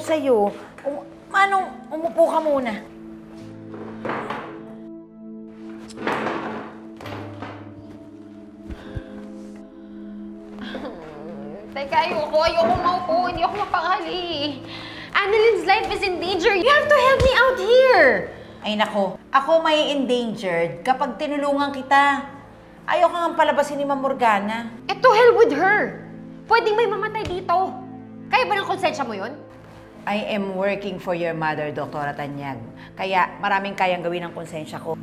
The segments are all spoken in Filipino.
sa'yo. Manong, umupo ka muna. Teka, ayoko maupo. Hindi ako mapakali. Annaline's life is in danger. You have to help me out here. Ay nako, ako may endangered kapag tinulungan kita. Ayaw ka nga palabasin ni Ma'am Morgana. To hell with her. Pwedeng may mamatay dito. Kaya ba ng konsensya mo yun? I am working for your mother, Dr. Tanyag. Kaya maraming kayang gawin ng konsensya ko.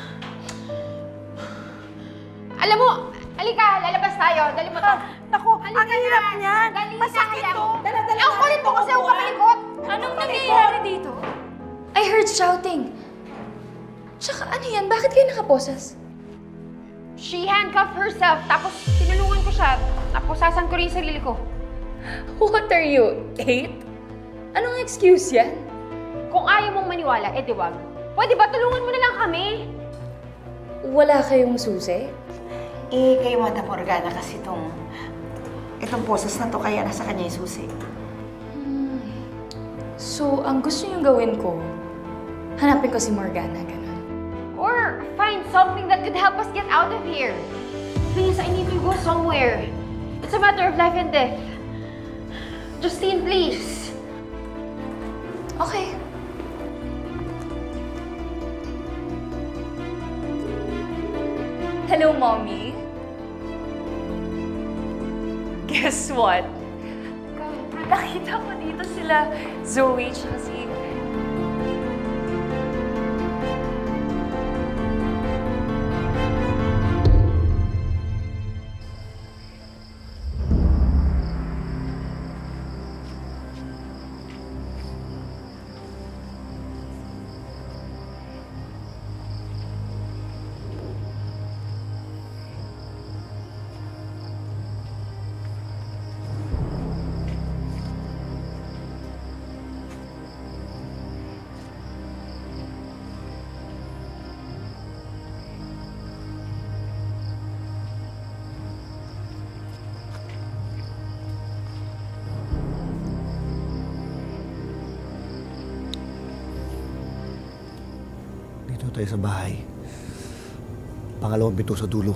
Alam mo, halika, lalabas tayo. Dali mo to. Naku, ang hirap niyan. Masakit to. Dala-dala ang kulit mo kasi ako kapalikot. Anong nangyayari dito? I heard shouting. Tsaka ano yan? Bakit kayo nakaposas? She handcuffed herself, tapos tinulungan ko siya. Napusasan ko rin yung sarili ko. What are you, 8? Anong excuse yan? Kung ayaw mong maniwala, wag. Pwede ba tulungan mo na lang kami? Wala kayong susi? Kay Madam Morgana kasi itong poses na to, kaya nasa kanya yung susi. So, ang gusto niyong gawin ko, hanapin ko si Morgana, ganun. Or find something that could help us get out of here. Please, I need to go somewhere. It's a matter of life and death. Justine, please. Okay. Hello, Mommy. Guess what? Nakita ko dito sila Zoe tsaka si... Dito tayo sa bahay. Pangalawang pinto sa dulo.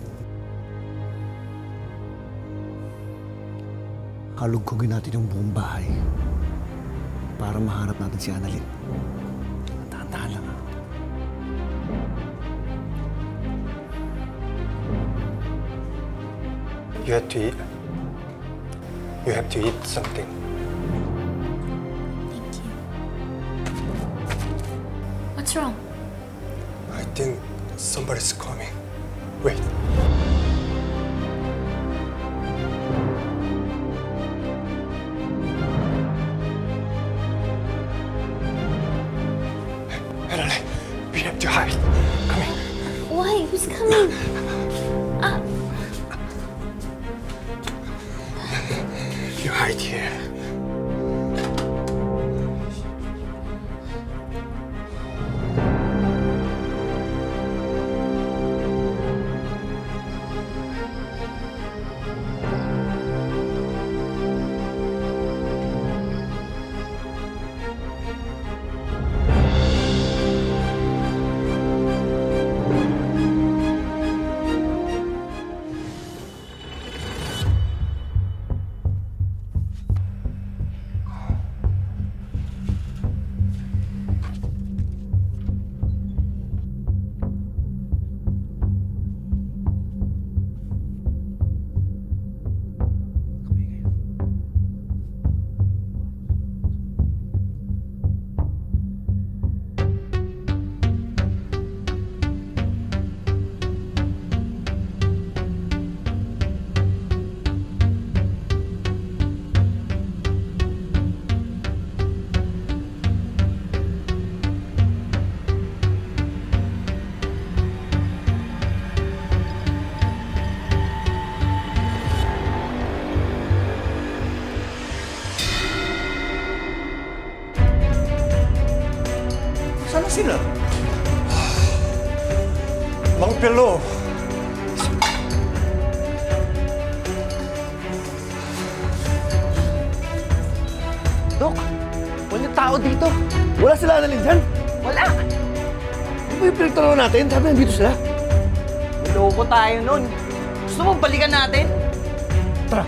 Kalugkugin natin yung buong bahay para mahanap natin si Annalyn. Tahan-tahan lang, ha? You have to eat. You have to eat something. Thank you. What's wrong? I think somebody's coming. Wait. Annalyn, we have to hide. Come here. Why? Who's coming? You hide here. Saan na sila? Mang Pilo. Dok, Walang tao dito. Wala sila Annalyn dyan? Wala. Di ba yung pinagtanaw natin? Sabi nandito sila. Loko tayo nun. Gusto mo balikan natin? Tara.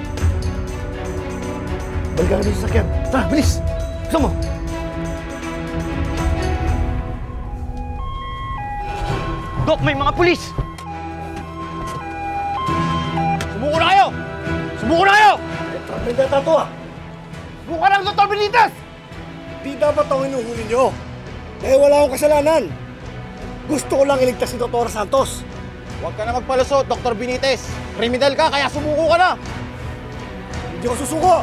Balikan ka dito sa sakyan. Tara, bilis. Gusto mo? Dok, may mga pulis! Sumuko na kayo! Sumuko na kayo! May data to ah. Sumuko na ang Dr. Benitez! Di dapat ako hinuhuli nyo. Dahil wala akong kasalanan. Gusto ko lang iligtas si Dr. Santos. Huwag ka na magpalusot, Dr. Benitez. Kriminal ka, kaya sumuko ka na! Hindi ako susuko.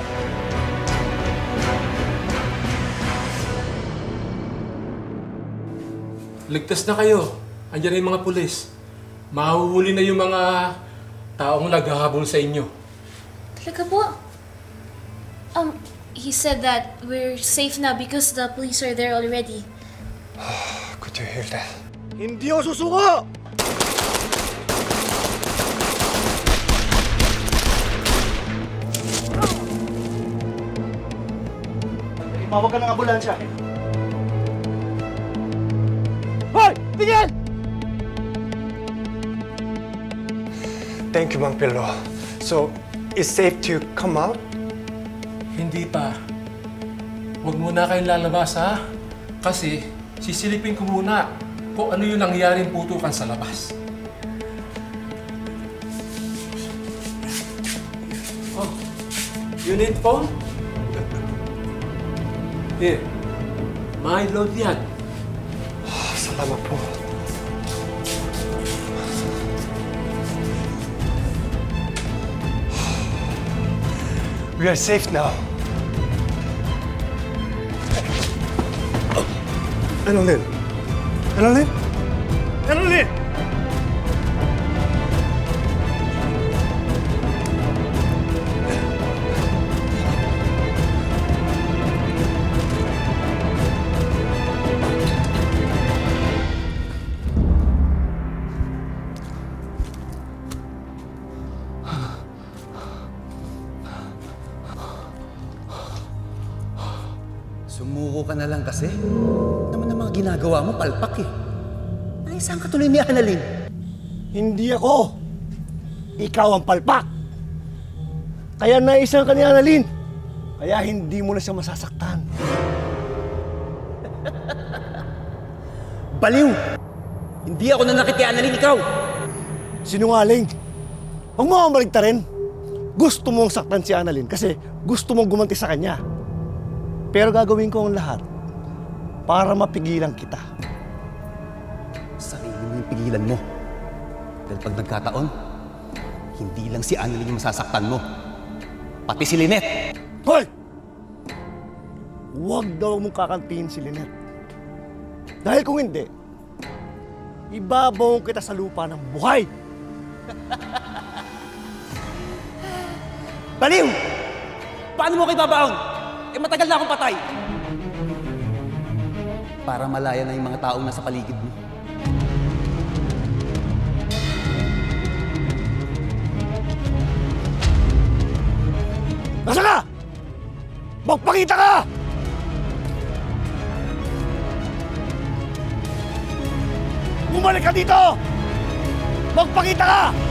Ligtas na kayo. Andiyan na yung mga pulis. Mahuhuli na yung mga taong naghahabol sa inyo. Talaga po? He said that we're safe now because the police are there already. Good to hear that. Hindi ako susuko. Tumawag ka ng ambulansya. Hoy! Tigil! Thank you, Mang Pillo. So, it's safe to come out? Hindi pa. Huwag muna kayong lalabas, ha? Kasi sisilipin ko muna kung ano yung nangyaring putukan sa labas. Oh, you need phone? Here. My load yan. Salamat po. We are safe now. Annalyn? Annalyn? Annalyn! Sumuko ka na lang kasi. Naman ang mga ginagawa mo, palpak eh. Naisang ka tuloy ni Annalyn. Hindi ako. Ikaw ang palpak. Kaya naisang ka ni Annalyn. Kaya hindi mo na siya masasaktan. Baliw! Hindi ako nanakit kay Annalyn, ikaw! Sinungaling. Huwag mo akong baligtarin. Gusto mong saktan si Annalyn kasi gusto mong gumanti sa kanya. Pero gagawin ko ang lahat para mapigilan kita. Sarili mo yung pigilan mo. Dahil pag nagkataon, hindi lang si Annalyn yung masasaktan mo. Pati si Lynette! Hoy! Huwag daw mong kakantiin si Lynette. Dahil kung hindi, ibabaw kita sa lupa ng buhay. Baliw! Paano mo kayo babaon? Eh matagal na akong patay. Para malaya na yung mga taong nasa paligid mo. Nasaan ka? Magpakita ka! Bumalik ka dito! Magpakita ka!